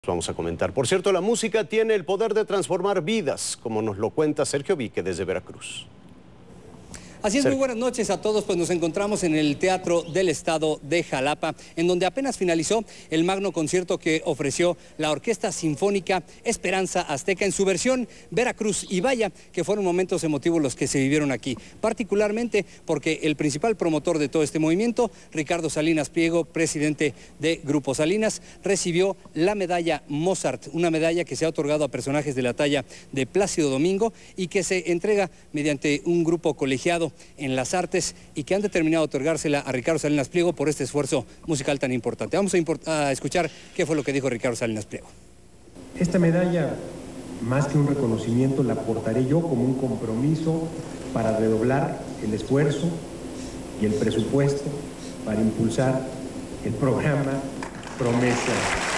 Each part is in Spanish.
Vamos a comentar. Por cierto, la música tiene el poder de transformar vidas, como nos lo cuenta Sergio Vique desde Veracruz. Así es, muy buenas noches a todos, pues nos encontramos en el Teatro del Estado de Jalapa, en donde apenas finalizó el magno concierto que ofreció la Orquesta Sinfónica Esperanza Azteca en su versión Veracruz. Y vaya que fueron momentos emotivos los que se vivieron aquí, particularmente porque el principal promotor de todo este movimiento, Ricardo Salinas Pliego, presidente de Grupo Salinas, recibió la medalla Mozart, una medalla que se ha otorgado a personajes de la talla de Plácido Domingo y que se entrega mediante un grupo colegiado en las artes y que han determinado otorgársela a Ricardo Salinas Pliego por este esfuerzo musical tan importante. Vamos a escuchar qué fue lo que dijo Ricardo Salinas Pliego. Esta medalla, más que un reconocimiento, la portaré yo como un compromiso para redoblar el esfuerzo y el presupuesto para impulsar el programa Promesa.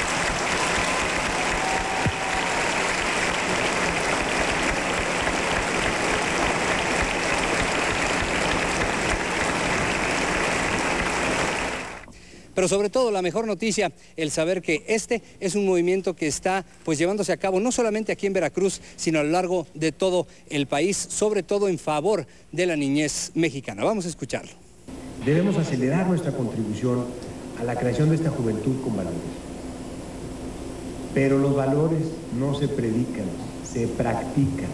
Pero sobre todo la mejor noticia, el saber que este es un movimiento que está pues llevándose a cabo no solamente aquí en Veracruz, sino a lo largo de todo el país, sobre todo en favor de la niñez mexicana. Vamos a escucharlo. Debemos acelerar nuestra contribución a la creación de esta juventud con valores. Pero los valores no se predican, se practican.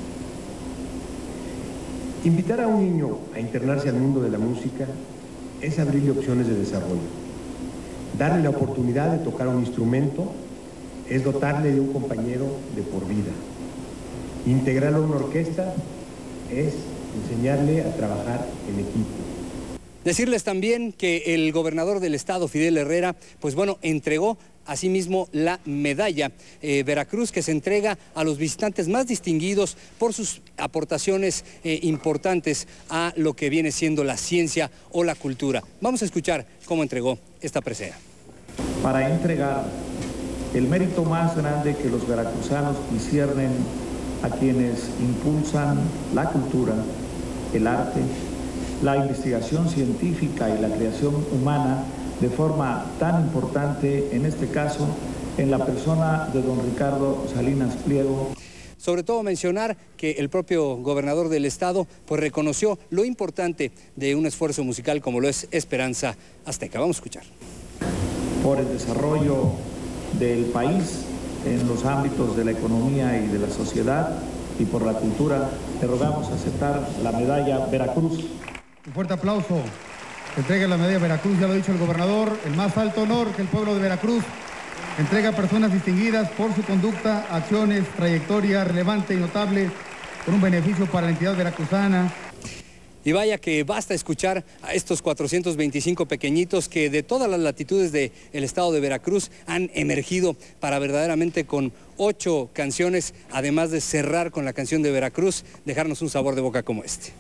Invitar a un niño a internarse al mundo de la música es abrirle opciones de desarrollo. Darle la oportunidad de tocar un instrumento es dotarle de un compañero de por vida. Integrarlo a una orquesta es enseñarle a trabajar en equipo. Decirles también que el gobernador del estado, Fidel Herrera, pues bueno, entregó asimismo la medalla Veracruz, que se entrega a los visitantes más distinguidos por sus aportaciones importantes a lo que viene siendo la ciencia o la cultura. Vamos a escuchar cómo entregó esta presea. Para entregar el mérito más grande que los veracruzanos disciernen a quienes impulsan la cultura, el arte, la investigación científica y la creación humana de forma tan importante, en este caso, en la persona de don Ricardo Salinas Pliego. Sobre todo mencionar que el propio gobernador del estado pues reconoció lo importante de un esfuerzo musical como lo es Esperanza Azteca. Vamos a escuchar. Por el desarrollo del país en los ámbitos de la economía y de la sociedad y por la cultura, te rogamos aceptar la medalla Veracruz. Un fuerte aplauso. Entrega la medalla Veracruz, ya lo ha dicho el gobernador, el más alto honor que el pueblo de Veracruz entrega a personas distinguidas por su conducta, acciones, trayectoria relevante y notable, por un beneficio para la entidad veracruzana. Y vaya que basta escuchar a estos 425 pequeñitos que de todas las latitudes del estado de Veracruz han emergido para verdaderamente con 8 canciones, además de cerrar con la canción de Veracruz, dejarnos un sabor de boca como este.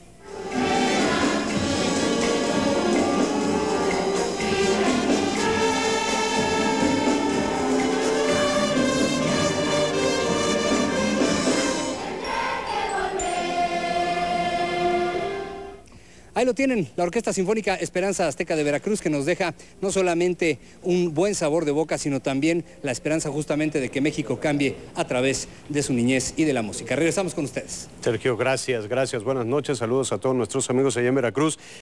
Ahí lo tienen, la Orquesta Sinfónica Esperanza Azteca de Veracruz, que nos deja no solamente un buen sabor de boca, sino también la esperanza justamente de que México cambie a través de su niñez y de la música. Regresamos con ustedes. Sergio, gracias. Buenas noches, saludos a todos nuestros amigos allá en Veracruz.